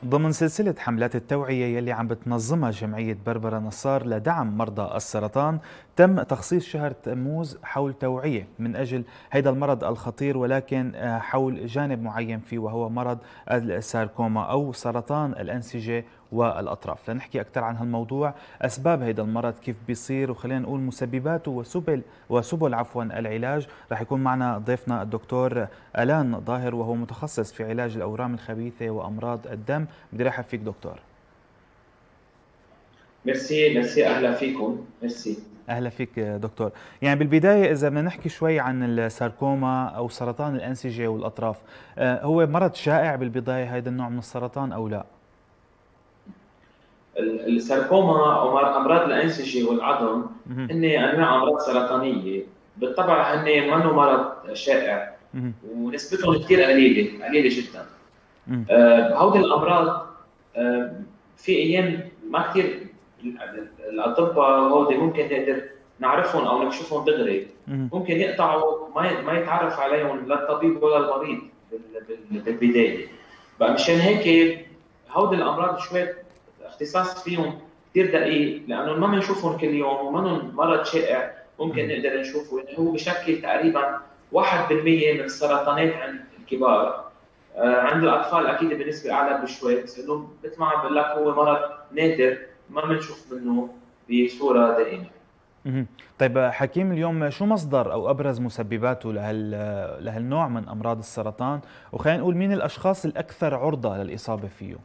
ضمن سلسلة حملات التوعية يلي عم بتنظمها جمعية بربرة نصار لدعم مرضى السرطان، تم تخصيص شهر تموز حول توعية من أجل هذا المرض الخطير، ولكن حول جانب معين فيه وهو مرض الساركوما أو سرطان الأنسجة والأطراف. لنحكي أكثر عن هالموضوع، أسباب هذا المرض كيف بيصير، وخلينا نقول مسبباته وسبل العلاج، رح يكون معنا ضيفنا الدكتور آلان ظاهر، وهو متخصص في علاج الأورام الخبيثة وأمراض الدم. بدي رحب فيك دكتور. ميرسي اهلا فيكم. ميرسي. اهلا فيك دكتور. يعني بالبدايه اذا بدنا نحكي شوي عن الساركوما او سرطان الانسجه والاطراف، هو مرض شائع بالبدايه هذا النوع من السرطان او لا؟ الساركوما او امراض الانسجه والعظم هن انواع امراض سرطانيه، بالطبع هن منه مرض شائع ونسبتهم كثير قليله جدا. هودي الامراض في ايام ما كثير الاطباء هودي ممكن نقدر نعرفهم او نكشفهم دغري، ممكن يقطعوا ما يتعرف عليهم لا الطبيب ولا المريض بالبدايه. بقى مشان هيك هودي الامراض شوي اختصاص فيهم كثير دقيق، لانه ما بنشوفهم كل يوم ومنهم مرض شائع ممكن نقدر نشوفه. يعني هو بشكل تقريبا 1% من السرطانات عند الكبار. عند الاطفال اكيد بنسبه اعلى بشوي، بس انه مثل ما عم بقول لك هو مرض نادر ما بنشوف منه بصوره دائمه. طيب حكيم، اليوم شو مصدر او ابرز مسبباته لهالنوع من امراض السرطان، وخلينا نقول مين الاشخاص الاكثر عرضه للاصابه فيه؟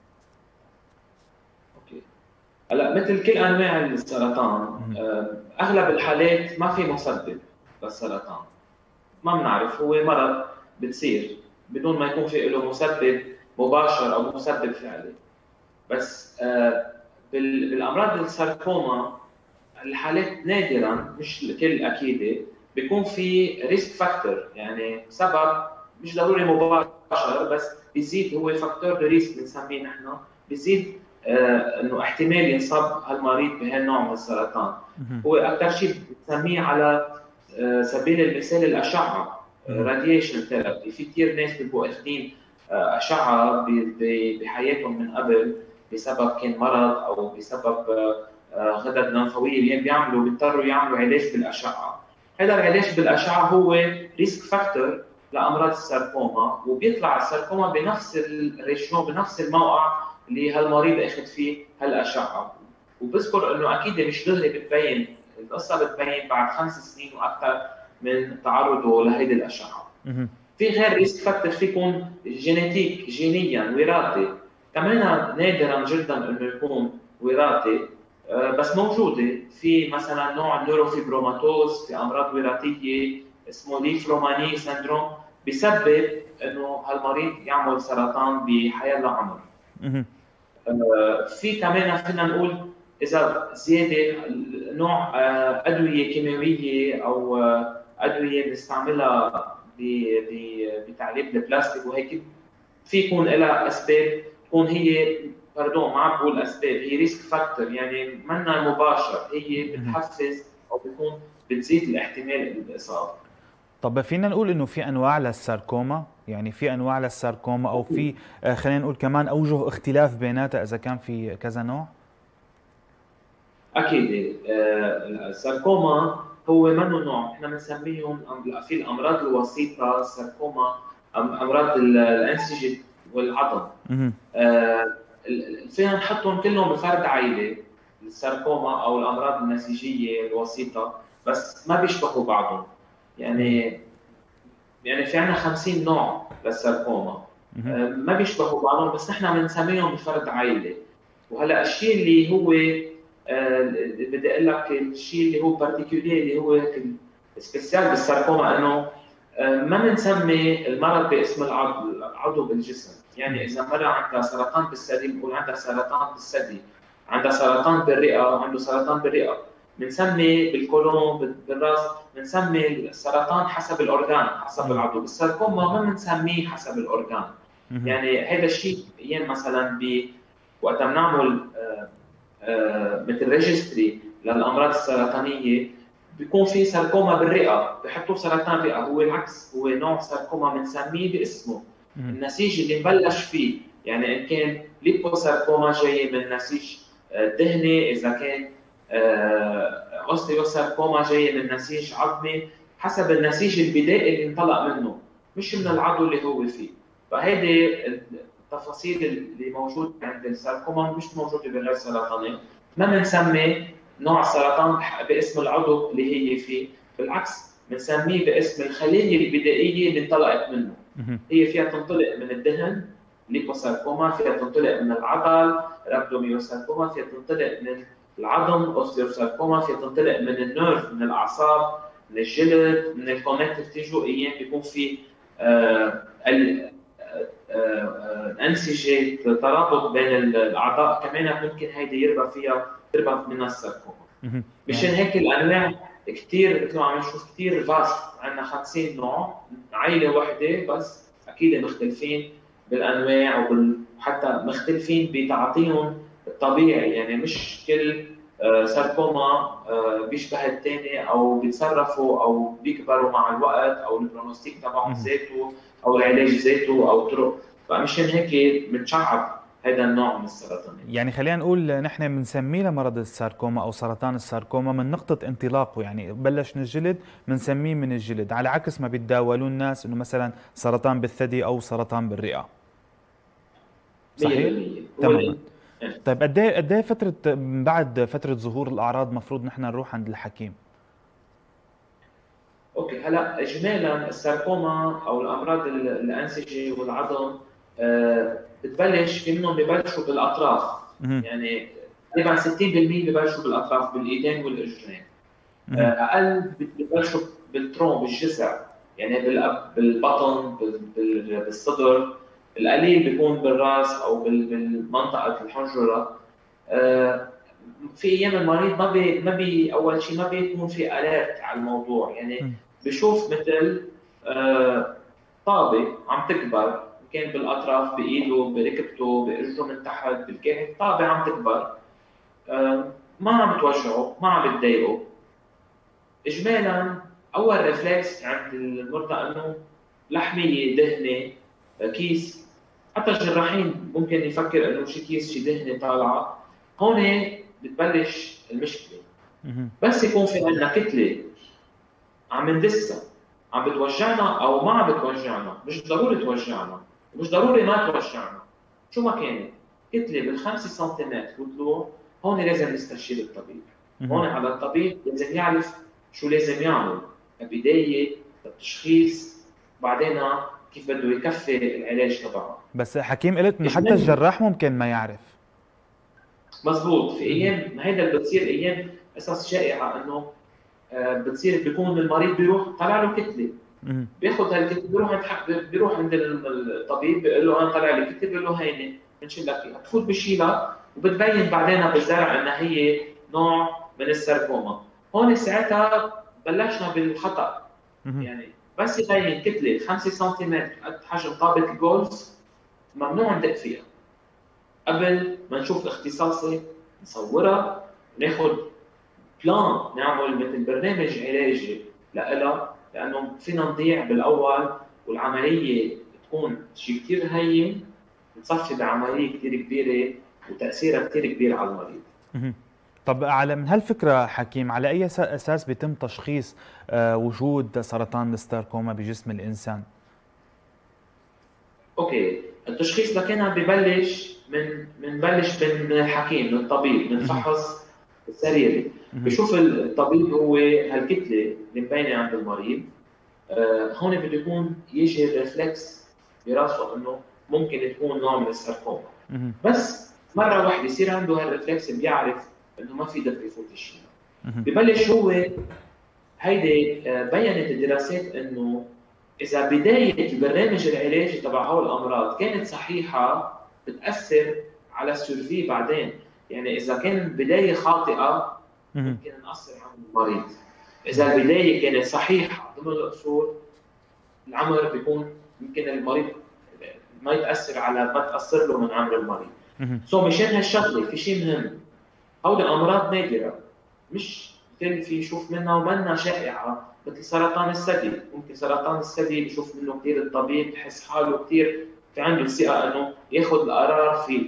اوكي، هلا مثل كل انواع السرطان اغلب الحالات ما في مسبب للسرطان، ما بنعرف، هو مرض بتصير بدون ما يكون في له مسبب مباشر او مسبب فعلي. بس بالامراض الساركوما الحالات نادرا مش الكل اكيده بيكون في ريسك فاكتور، يعني سبب مش ضروري مباشر بس بيزيد، هو فاكتور ريسك بنسميه نحن، بيزيد انه احتمال ينصاب هالمريض بهالنوع من السرطان. هو اكثر شيء بنسميه على سبيل المثال الاشعه، راديشن ثيرابي. في كثير ناس بيبقوا اخذين اشعه بحياتهم من قبل بسبب كان مرض او بسبب غدد لمفاويه اللي بيضطروا يعملوا علاج بالاشعه. هذا العلاج بالاشعه هو ريسك فاكتور لامراض الساركوما، وبيطلع الساركوما بنفس الريشيو بنفس الموقع اللي هالمريض اخذ فيه هالاشعه. وبذكر انه اكيد مش دغري بتبين القصه، بتبين بعد 5 سنين واكثر من تعرضه لهيدي الاشعه. في غير ريسك فاكتور، في يكون جينيتيك، جينيا وراثي، كمان نادرا جدا انه يكون وراثي بس موجوده. في مثلا نوع النوروفيبروماتوز في امراض وراثيه اسمه ليفروماني سندروم، بسبب انه هالمريض يعمل سرطان بحياه عمر. في كمان فينا نقول اذا زياده نوع ادويه كيماويه او ادويه بنستعملها بتعليب البلاستيك وهيك، في يكون لها اسباب، تكون هي ما عم بقول اسباب، هي ريسك فاكتور، يعني منا مباشر، هي بتحفز او بتكون بتزيد الاحتمال بالاصابه. طب فينا نقول انه في انواع للساركوما، يعني في انواع للساركوما او في خلينا نقول كمان اوجه اختلاف بيناتها اذا كان في كذا نوع؟ اكيد الساركوما هو منه نوع، احنا بنسميهم في الامراض الوسيطه، الساركوما امراض الانسجه والعظم. فينا نحطهم كلهم بفرد عائله، الساركوما او الامراض النسيجيه الوسيطه، بس ما بيشبهوا بعضهم. يعني في عندنا 50 نوع للساركوما، ما بيشبهوا بعضهم، بس نحن بنسميهم بفرد عائله. وهلا الشيء اللي هو بدي اقول لك، الشيء اللي هو بارتيكولير اللي هو سبيسيال بالساركوما، انه ما بنسمي المرض باسم العضو بالجسم. يعني اذا مرة عندها سرطان بالثدي بنقول عندها سرطان بالثدي، عندها سرطان بالرئه عنده سرطان بالرئه، بنسمي بالكولون بالراس بنسمي السرطان حسب الاورجان حسب العضو. بالساركوما ما بنسميه حسب الاورجان. يعني هذا الشيء ايام مثلا وقت بنعمل مثل ريجستري للامراض السرطانيه بيكون في ساركوما بالرئه بحطوا سرطان رئه، هو العكس، هو نوع ساركوما بنسميه باسمه النسيج اللي مبلش فيه. يعني ان كان ليبوساركوما جاي من نسيج دهني، اذا كان اوستيوساركوما جاي من نسيج عظمي، حسب النسيج البدائي اللي انطلق منه، مش من العضو اللي هو فيه. فهيدي التفاصيل اللي موجوده عند الساركوما مش موجوده بالغير سرطاني. ما بنسمي نوع السرطان باسم العضو اللي هي فيه، بالعكس بنسميه باسم الخليه البدائيه اللي انطلقت منه. هي فيها تنطلق من الدهن ليبوساركوما، فيها تنطلق من العضل رابدوميوساركوما، فيها تنطلق من العظم اوستيوساركوما، فيها تنطلق من النيرف، من الاعصاب، من الجلد، من الكونكتيف تيشو. ايام بيكون في انسجه ترابط بين الاعضاء، كمان ممكن هيدي تربى منها الساركوما. مشان هيك الانواع كثير، مثل ما عم نشوف كثير فاست، عندنا 50 نوع، عائله واحده بس اكيد مختلفين بالانواع وحتى مختلفين بتعاطيهم الطبيعي. يعني مش كل ساركوما بيشبه الثاني او بيتصرفوا او بيكبروا مع الوقت او البرونوستيك تبعهم ذاته او العلاج ذاته او طرق. فمشان هيك بنشعب هذا النوع من السرطان. يعني خلينا نقول نحن بنسميه لمرض الساركوما او سرطان الساركوما من نقطة انطلاقه، يعني بلش من الجلد بنسميه من الجلد، على عكس ما بيتداولوا الناس انه مثلا سرطان بالثدي او سرطان بالرئة. صحيح؟ تماما. طيب قد ايه فترة بعد فترة ظهور الاعراض مفروض نحن نروح عند الحكيم؟ اوكي، هلا اجمالا الساركوما او الامراض الانسجه والعظم بتبلش في منهم ببلشوا بالاطراف. يعني تقريبا 60% ببلشوا بالاطراف، بالايدين والاجرين. اقل ببلشوا بالترون، بالجذع، يعني بالبطن، بالصدر. القليل بيكون بالراس او بالمنطقه الحنجره. في ايام المريض ما بي اول شيء ما بيكون في اليرت على الموضوع، يعني بشوف مثل طابه عم تكبر، كان بالاطراف، بايده، بركبته، باجره من تحت، بالكاحل، طابه عم تكبر، ما عم بتوجعه، ما عم بتضايقه. اجمالا اول ريفلكس عند المرضى انه لحميه، دهنه، كيس. حتى الجراحين ممكن يفكر انه شي كيس، شي دهنه طالعه. هون بتبلش المشكله. بس يكون في عندنا كتله عم ندسها، عم بتوجعنا او ما عم بتوجعنا، مش ضروري توجعنا ومش ضروري ما توجعنا، شو ما كانت كتله بال5 سنتيمتر وطلوع، هون لازم نستشير الطبيب. هون على الطبيب لازم يعرف شو لازم يعمل كبدايه للتشخيص، بعدين كيف بده يكفي العلاج تبعه. بس حكيم قلت انه حتى الجراح ممكن ما يعرف. مزبوط. في ايام هيدا اللي بتصير ايام قصص شائعه، انه بتصير بيكون المريض بيروح طلع له كتله، بياخذ هالكتله بيروح عند الطبيب بيقول له انا طلع لي كتله، بيقول له هيني بنشيل لك اياها، بفوت بشيلها وبتبين بعدين بالزرع انها هي نوع من الساركوما. هون ساعتها بلشنا بالخطا. يعني بس يبين كتله 5 سنتيمتر قد حجم طابه الجولف، ممنوع ندق فيها قبل ما نشوف اختصاصي، نصورها، ناخذ بلان، نعمل مثل برنامج علاجي لها، لانه فينا نضيع بالاول والعمليه تكون شيء كثير هين، نصفي بعمليه كثير كبيره وتاثيرها كثير كبير على المريض. طب على من هالفكره حكيم، على اي اساس بيتم تشخيص وجود سرطان الساركوما بجسم الانسان؟ اوكي، التشخيص لكن ببلش من الحكيم، من الطبيب، من فحص السريري. بشوف الطبيب هو هالكتله اللي مبينه عند المريض. هون بده يكون يجي الريفلكس براسه انه ممكن تكون نوع من الساركوما. بس مره واحده يصير عنده هالريفلكس، بيعرف انه ما في دفع يفوت الشيء. ببلش هو هيدي بينت الدراسات انه اذا بدايه البرنامج العلاجي تبع هول الامراض كانت صحيحه، بتاثر على السيرفي بعدين. يعني اذا كان بدايه خاطئه ممكن نأثر على المريض. اذا البدايه كانت صحيحه ضمن الاصول، العمر بيكون يمكن المريض ما يتاثر ما تاثر له من عمر المريض. مشان هالشغله في شيء مهم، هول الامراض نادره، مش كل في يشوف منها ومنها شائعه، مثل سرطان الثدي. ممكن سرطان الثدي بشوف منه كثير الطبيب بحس حاله كثير في عنده الثقه انه ياخذ القرار فيه.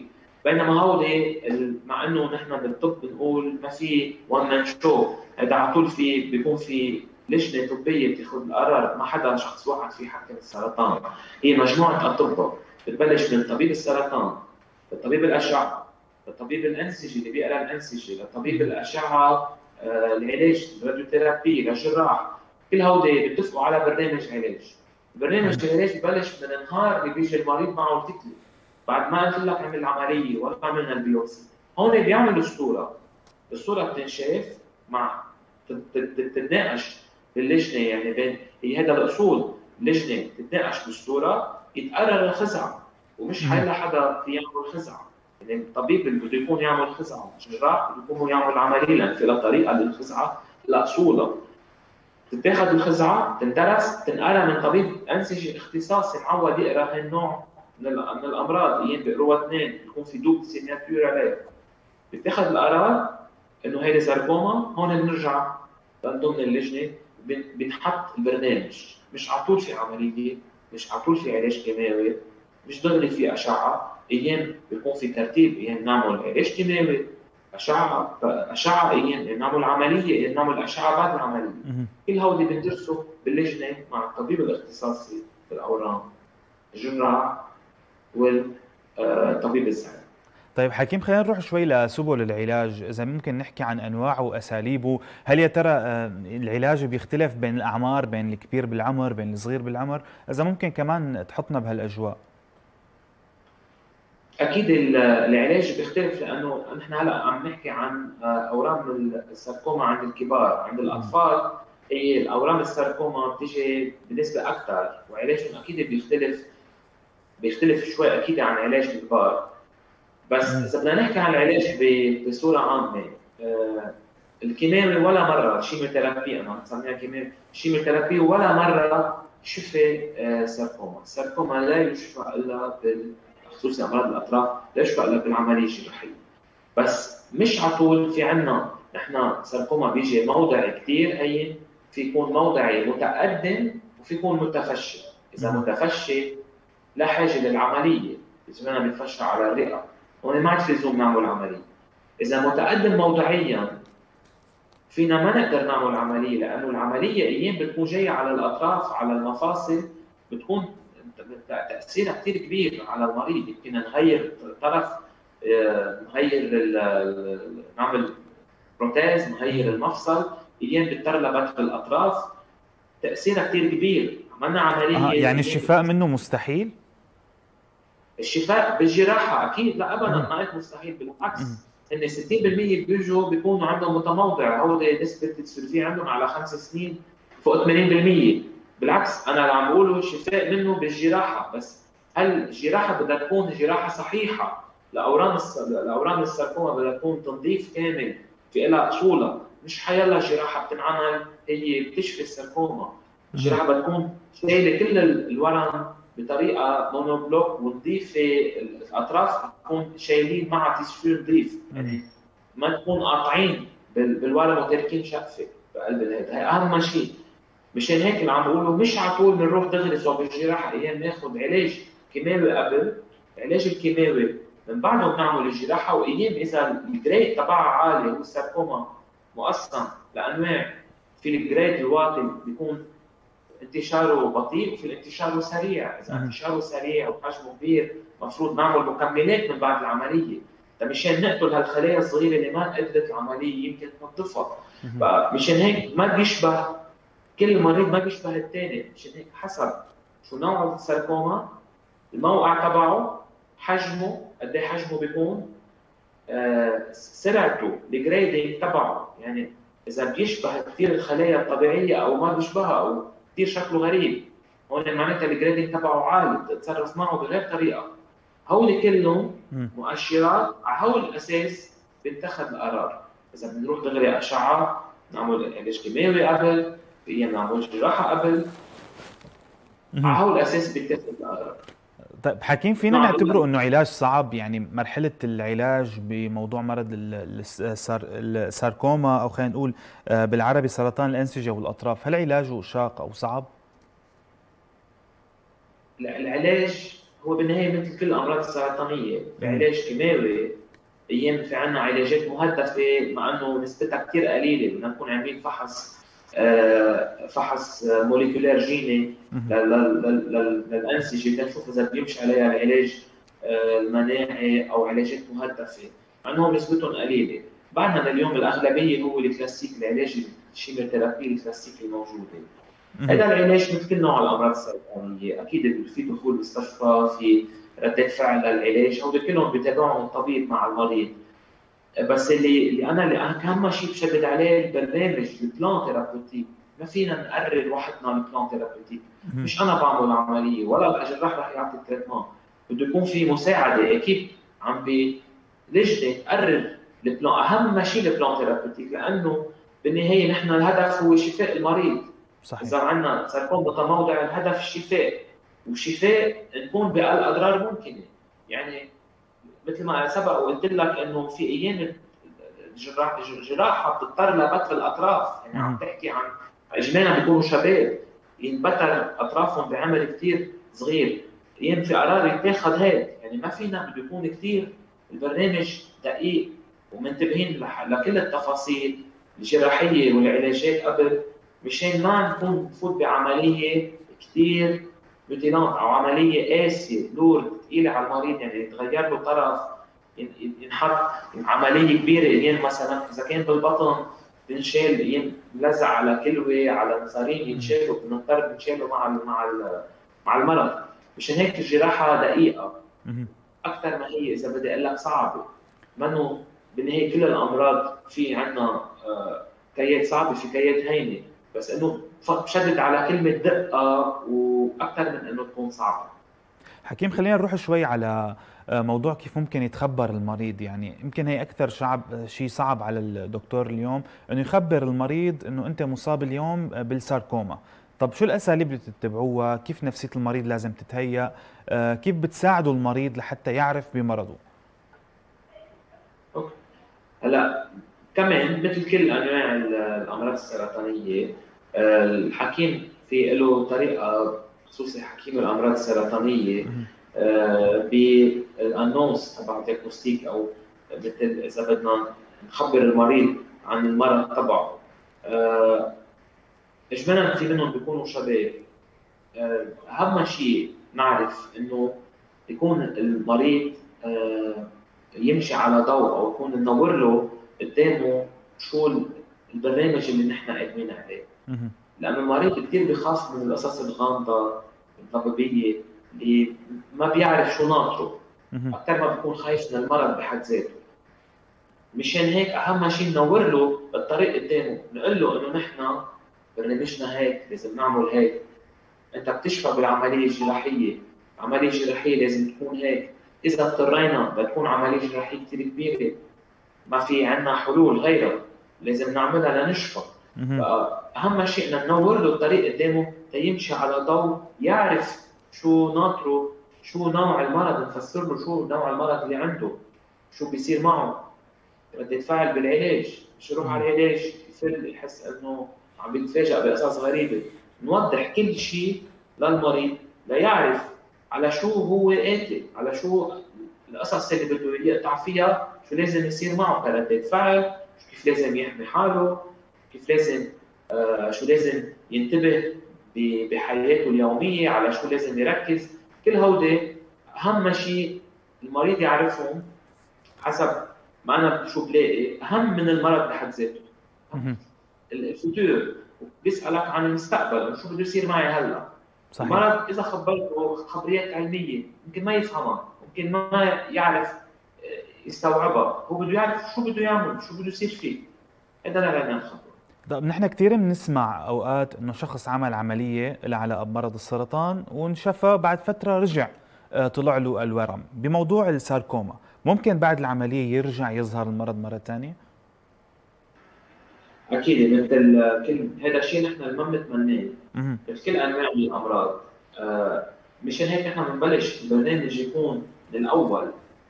بينما هودي مع انه نحن بالطب بنقول ما في وان مان شو، هذا على طول في بيكون في لجنه طبيه بتاخذ القرار، ما حدا شخص واحد في حكم السرطان، هي مجموعه اطباء بتبلش من طبيب السرطان لطبيب الاشعه لطبيب الانسجه اللي بيقرا الانسجه لطبيب الاشعه العلاج الراديوثيرابي للجراح، كل هودي بيتفقوا على برنامج علاج. برنامج العلاج ببلش من النهار اللي بيجي المريض معه التكليف، بعد ما قلت لك عمل العمليه ولا عملنا البيوبسي، هون بيعملوا الصوره، الصوره بتنشاف مع تتناقش باللجنه، يعني بين هي هذا الاصول، اللجنه تتناقش بالصوره يتقرر الخزعه، ومش حيلا حدا في يعمل خزعه، يعني الطبيب اللي بده يكون يعمل خزعه، الجراح بده يكون يعمل عمليه، لان في طريقه للخزعه لاصولها. تتاخذ الخزعه تندرس تنقرا من طبيب انسجه اختصاصي معود يقرا هالنوع من الامراض، ايام بيقروها اثنين بيكون في دوب سيناتور عليه، بتاخذ القرار انه هيدي ساركوما، هون بنرجع من ضمن اللجنه بنحط البرنامج، مش على طول في عمليه، مش على طول في علاج كيماوي، مش دغري في اشعه، ايام بيكون في ترتيب، ايام نعمل علاج كيماوي، اشعه ايام نعمل عمليه، ايام نعمل اشعه بعد العمليه، كل هودي بندرسوا باللجنه مع الطبيب الاختصاصي بالاورام، الجراح والطبيب الزعيم. طيب حكيم، خلينا نروح شوي لسبل العلاج، إذا ممكن نحكي عن أنواعه وأساليبه. هل يا ترى العلاج بيختلف بين الأعمار، بين الكبير بالعمر بين الصغير بالعمر؟ إذا ممكن كمان تحطنا بهالأجواء. أكيد العلاج بيختلف، لأنه نحن هلا عم نحكي عن أورام الساركوما عند الكبار، عند الأطفال هي الأورام الساركوما بتيجي بنسبة أكثر، وعلاجهم أكيد بيختلف شوي أكيد عن علاج الكبار. بس اذا بدنا نحكي عن العلاج بصوره عامه، الكيماوي ولا مره شيموثيرابي، انا بسميها شيموثيرابي، ولا مره شفي ساركوما، الساركوما لا يشفى الا خصوصا امراض الاطراف، لا يشفى الا بالعمليه الجراحيه. بس مش على طول في عندنا نحن ساركوما بيجي موضعي كثير هين، في يكون موضعي متقدم وفي يكون متفشي. اذا متفشي لا حاجه للعمليه، اذا بنفشى على الرئه هون ما عاد في لزوم نعمل عمليه. اذا متقدم موضعيا فينا ما نقدر نعمل عمليه، لانه العمليه ايام بتكون جايه على الاطراف على المفاصل، بتكون تاثيرها كثير كبير على المريض، يمكن نغير طرف، نغير نعمل بروتيز، نغير المفصل، ايام بترلبت بالاطراف، تاثيرها كثير كبير، عملنا عمليه. يعني الشفاء منه مستحيل؟ الشفاء بالجراحه اكيد لا ابدا، ما قلت مستحيل، بالعكس هن 60% بيجوا بيكونوا عندهم متموضع، هو نسبه السيرفي عندهم على 5 سنين فوق 80%. بالعكس انا اللي عم بقوله الشفاء منه بالجراحه، بس هل الجراحه بدها تكون جراحه صحيحه لاورام الساركوما، بدها تكون تنظيف كامل في لها اصولها، مش حيلا جراحه بتنعمل هي بتشفي الساركوما. الجراحه بدها تكون شايله كل الورم بطريقه مونوبلوك ونضيف الاطراف تكون شايلين مع تيشير نظيف، يعني ما تكون قاطعين بالورم وتاركين شقفه بقلب الهيدا، هي اهم شيء. مشان هيك اللي عم بقوله مش على طول بنروح دغري صوب الجراحه، ايام ناخذ علاج كيماوي قبل، العلاج الكيماوي من بعده بنعمل الجراحه، وايام اذا الجريد تبعها عالي، هو الساركوما مقسم لانواع، في الجريد الواطي بيكون انتشاره بطيء وفي انتشاره سريع، اذا انتشاره سريع وحجمه كبير المفروض نعمل مكملات من بعد العمليه، مشان نقتل هالخلايا الصغيره اللي ما قدرت العمليه يمكن تنظفها. فمشان هيك ما بيشبه كل مريض، ما بيشبه الثاني، مشان هيك حسب شو نوع الساركوما، الموقع تبعه، حجمه قد ايه حجمه بيكون، سرعته، الجريدنج تبعه، يعني اذا بيشبه كثير الخلايا الطبيعيه او ما بيشبهها او كثير شكله غريب، هون معناتها الجريدنج تبعه عالي، بتتصرف معه بغير طريقه. هول كلهم مؤشرات، على هول الاساس بنتخذ القرار، اذا بنروح دغري اشعه، نعمل علاج كيماوي قبل، في ايام نعمل جراحه قبل، على هول الاساس بنتخذ القرار. طيب حكيم، فينا نعتبره انه علاج صعب؟ يعني مرحله العلاج بموضوع مرض الساركوما، او خلينا نقول بالعربي سرطان الانسجه والاطراف، هل علاجه شاق او صعب؟ العلاج هو بالنهايه مثل كل الامراض السرطانيه في علاج كيماوي. ايام في عندنا علاجات مهدفه مع انه نسبتها كثير قليله، بدنا نكون عاملين فحص موليكولير جيني للانسجه لنشوف اذا بيمشي عليها العلاج المناعي او علاجات مهدفه، مع انهم نسبتهم قليله. بعدنا اليوم الاغلبيه هو الكلاسيك، العلاج الشيموثيرابي الكلاسيكي الموجوده. هذا العلاج مثل كل نوع الامراض السرطانيه، اكيد في دخول مستشفى، في ردة فعل للعلاج، هول كلهم بيتابعهم الطبيب مع المريض. بس اللي انا اهم شيء بشدد عليه البرنامج، البلان ثيرابيوتيك. ما فينا نقرر وحدنا البلان ثيرابيوتيك، مش انا بعمل العمليه ولا الجراح رح يعطي التريتمون، بده يكون في مساعده اكيد عم لجنه تقرر البلان. اهم شيء البلان ثيرابيوتيك، لانه بالنهايه نحن الهدف هو شفاء المريض. صحيح. اذا عندنا سرطان متموضع الهدف الشفاء، وشفاء نكون باقل اضرار ممكنه. يعني مثل ما سبق وقلت لك انه في ايام الجراحه بتضطر لبتر الاطراف، يعني عم تحكي عن اجمالا بيكونوا شباب ينبتر اطرافهم بعمر كثير صغير، ايام في قرار يتاخذ هيك، يعني ما فينا، بده يكون كثير البرنامج دقيق ومنتبهين لكل التفاصيل الجراحيه والعلاجات قبل، مشان ما نكون نفوت بعمليه كثير روتينات او عمليه قاسيه لورد ثقيله على المريض، يعني يتغير له طرف، ينحط عمليه كبيره، ايام مثلا اذا كان بالبطن بنشيل ايام لزق على كلوه على مصارين يتشالوا، بنضطر بنشيله مع المرض. مشان هيك الجراحه دقيقه اكثر ما هي، اذا بدي اقول لك صعبه. منه بالنهايه كل الامراض في عندنا كيات صعبه، في كيات هينه، بس انه بشدد على كلمه دقه واكثر من انه تكون صعبه. حكيم، خلينا نروح شوي على موضوع كيف ممكن يتخبر المريض. يعني يمكن هي اكثر شيء صعب على الدكتور اليوم، انه يخبر المريض انه انت مصاب اليوم بالساركوما. طب شو الاساليب اللي بتتبعوها؟ كيف نفسيه المريض لازم تتهيأ؟ كيف بتساعدوا المريض لحتى يعرف بمرضه؟ هلا كمان مثل كل انواع الامراض السرطانيه، الحكيم في له طريقه، خصوصي حكيم الامراض السرطانيه بالانونس تبع الديagnostic، او مثل اذا بدنا نخبر المريض عن المرض تبعه. اجمالا في منهم بيكونوا شباب. اهم شيء نعرف انه يكون المريض يمشي على ضوء، او يكون ننور له قدامه شو البرنامج اللي نحن قادمين عليه. لانه المريض كثير بخاف من القصص الغامضه الطبيبيه اللي ما بيعرف شو ناطره، اكثر ما بيكون خايف من المرض بحد ذاته. مشان هيك اهم شيء ننور له الطريق قدامه، نقول له انه نحن برنامجنا هيك، لازم نعمل هيك، انت بتشفى بالعمليه الجراحيه، العمليه الجراحيه لازم تكون هيك، اذا اضطرينا بتكون عمليه جراحيه كثير كبيره، ما في عندنا حلول غيرها، لازم نعملها لنشفى. فاهم شيء ان ننور له الطريق قدامه ليمشي على ضوء، يعرف شو ناطره، شو نوع المرض، نفسر له شو نوع المرض اللي عنده، شو بيصير معه، ردة فعل بالعلاج، مش يروح على العلاج يفل يحس انه عم بيتفاجئ بقصص غريبه. نوضح كل شيء للمريض ليعرف على شو هو قاتل، على شو القصص اللي بده يقطع فيها، شو لازم يصير معه كردة فعل، كيف لازم يحمي حاله، كيف لازم شو لازم ينتبه بحياته اليوميه، على شو لازم يركز. كل هودي اهم شيء المريض يعرفهم، حسب ما انا شو بلاقي اهم من المرض بحد ذاته. الفوتور بيسالك عن المستقبل، شو بده يصير معي هلا. صحيح. المرض اذا خبرته خبريات علميه ممكن ما يفهمها، ممكن ما يعرف يستوعبها، هو بده يعرف شو بده يعمل، شو بده يصير فيه. هذا اللي بدنا نخبره. طيب نحن كثير بنسمع اوقات انه شخص عمل عمليه لها علاقه بمرض السرطان وانشفى، بعد فتره رجع طلع له الورم. بموضوع الساركوما ممكن بعد العمليه يرجع يظهر المرض مره ثانيه؟ اكيد، مثل كل هذا الشيء نحن ما بنتمناه في كل انواع الامراض. مشان هيك نحن بنبلش البرنامج يكون من الاول،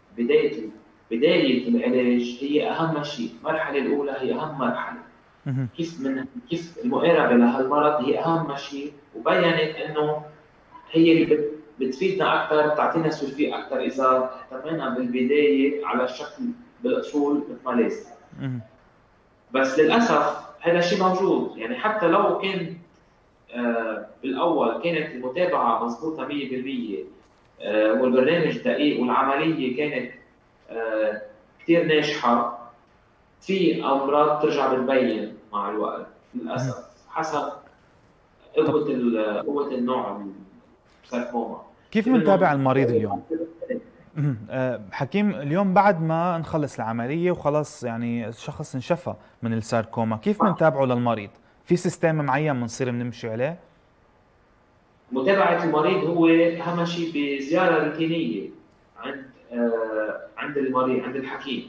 بدايه العلاج هي اهم شيء، المرحله الاولى هي اهم مرحله. كيف المقاربه لهالمرض هي اهم شيء، وبينت انه هي اللي بتفيدنا اكثر، بتعطينا سلفي اكثر اذا اهتمينا بالبدايه على الشكل بالاصول مثل ما لازم. بس للاسف هذا الشيء موجود، يعني حتى لو كان بالاول كانت المتابعه مضبوطه 100% والبرنامج دقيق والعمليه كانت كثير ناجحه، في امراض ترجع بتبين مع الوقت للاسف حسب قوه النوع الساركوما. كيف بنتابع المريض اليوم؟ حكيم، اليوم بعد ما نخلص العمليه وخلص يعني الشخص انشفى من الساركوما، كيف بنتابعه للمريض؟ في سيستم معين بنصير بنمشي عليه؟ متابعه المريض هو اهم شيء بزياره روتينيه عند المريض عند الحكيم.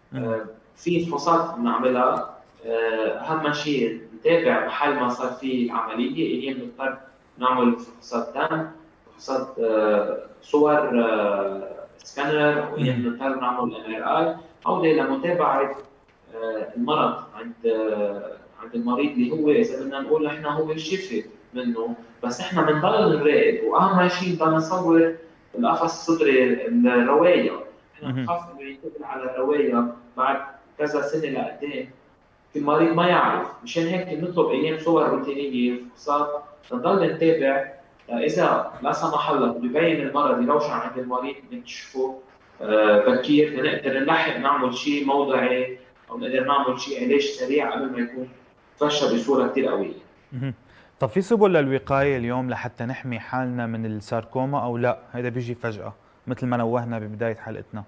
في فحوصات بنعملها، اهم شيء نتابع محل ما صار فيه العمليه، ايام بنضطر نعمل فحوصات دم، فحوصات صور سكانر، وايام بنضطر نعمل MRI او لمتابعه المرض عند المريض اللي هو اذا بدنا نقول نحن هو الشفي منه، بس احنا بنضل نراقب، واهم شيء بدنا نصور القفص الصدري الروايه. احنا بنخاف انه ينتقل على الروايه بعد كذا سنه لقدام، في المريض ما يعرف، مشان هيك بنطلب ايام صور روتينيه فحوصات نضل نتابع. اذا لا سمح الله ببين المرض يروشن عند المريض بنكشفه بكير لنقدر نلحق نعمل شيء موضعي او نقدر نعمل شيء علاج سريع قبل ما يكون فشل بصوره كثير قويه. طب في سبل للوقايه اليوم لحتى نحمي حالنا من الساركوما او لا هذا بيجي فجاه مثل ما نوهنا ببدايه حلقتنا؟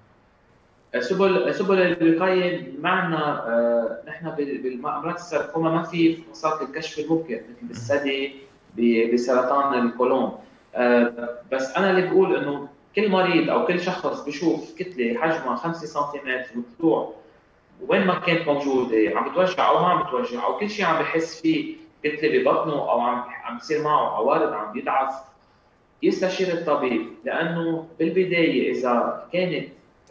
سبل الوقايه معنا نحن بالامراض الساركوما ما في فحوصات الكشف المبكر مثل بالثدي بسرطان القولون. بس انا اللي بقول انه كل مريض او كل شخص بيشوف كتله حجمها 5 سنتيمتر وطلوع وين ما كانت موجوده عم بتوجع او ما عم بتوجع او كل شيء عم بحس فيه كتله ببطنه او عم بصير معه عوارض عم بيضعف، يستشير الطبيب. لانه بالبدايه اذا كانت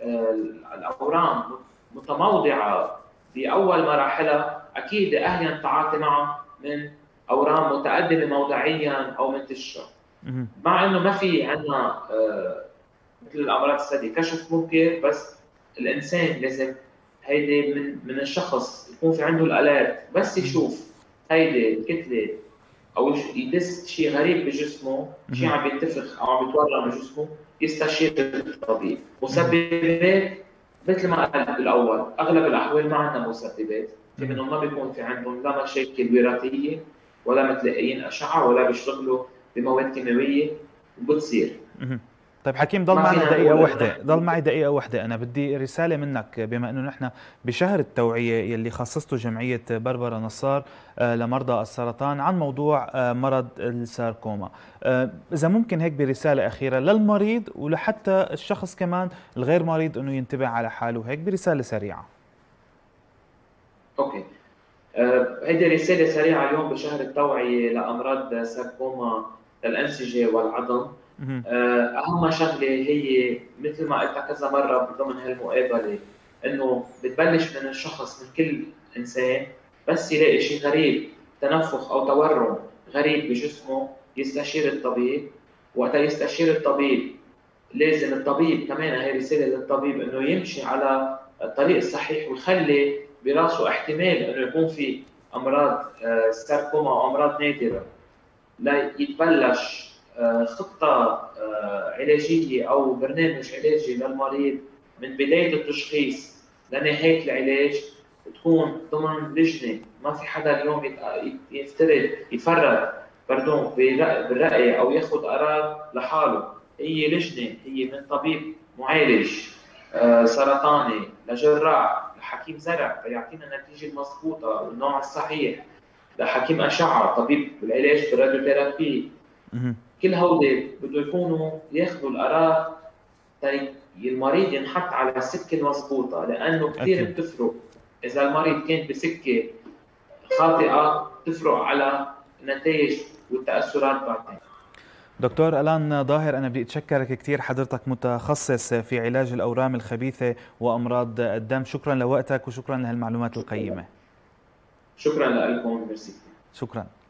الاورام متموضعه باول مراحلها اكيد اهين التعاطي معها من اورام متقدمه موضعيا او منتشره. مع انه ما في عندنا مثل الامراض الثدي كشف مبكر، بس الانسان لازم هيدي من الشخص يكون في عنده الالات، بس يشوف هيدي الكتله او يدس شيء غريب بجسمه، شيء عم بينتفخ او عم بيتورم بجسمه، يستشير الطبيب. مسببات مثل ما قال بالاول اغلب الاحوال ما عندنا مسببات، في منهم ما بيكون في عندهم لا مشاكل وراثيه ولا متلقيين اشعه ولا بيشتغلوا بمواد كيماويه وبتصير. طيب حكيم، ضل معي دقيقة واحدة، أنا بدي رسالة منك بما أنه نحن بشهر التوعية يلي خصصته جمعية بربرة نصار لمرضى السرطان عن موضوع مرض الساركوما. إذا ممكن هيك برسالة أخيرة للمريض ولحتى الشخص كمان الغير مريض أنه ينتبه على حاله، هيك برسالة سريعة. أوكي، هيدي رسالة سريعة اليوم بشهر التوعية لأمراض ساركوما الأنسجة والعظم. أهم شغلة هي مثل ما قلت كذا مرة ضمن هالمقابلة، إنه بتبلش من الشخص، من كل إنسان بس يلاقي شيء غريب، تنفخ أو تورم غريب بجسمه يستشير الطبيب. وقت يستشير الطبيب لازم الطبيب كمان، هي رسالة للطبيب، إنه يمشي على الطريق الصحيح ويخلي براسه احتمال إنه يكون في أمراض ساركوما أو أمراض نادرة، لا يتبلش خطة علاجية أو برنامج علاجي للمريض من بداية التشخيص لنهاية العلاج، تكون ضمن لجنة. ما في حدا اليوم يفرد بالرأي أو ياخذ قرار لحاله، هي لجنة، هي من طبيب معالج سرطاني لجراح لحكيم زرع ليعطينا النتيجة المضبوطة والنوع الصحيح، لحكيم أشعة، طبيب بالعلاج بالراديوثيرابي. كل هودي بده يكونوا ياخذوا القرار المريض ينحط على السكه المضبوطه، لانه كثير بتفرق اذا المريض كان بسكه خاطئه، تفرق على النتائج والتاثرات بعدين. دكتور ألان ظاهر، أنا بدي أتشكرك كثير، حضرتك متخصص في علاج الأورام الخبيثة وأمراض الدم. شكرا لوقتك وشكرا لهالمعلومات القيمة. شكرا لكم، ميرسي. شكرا.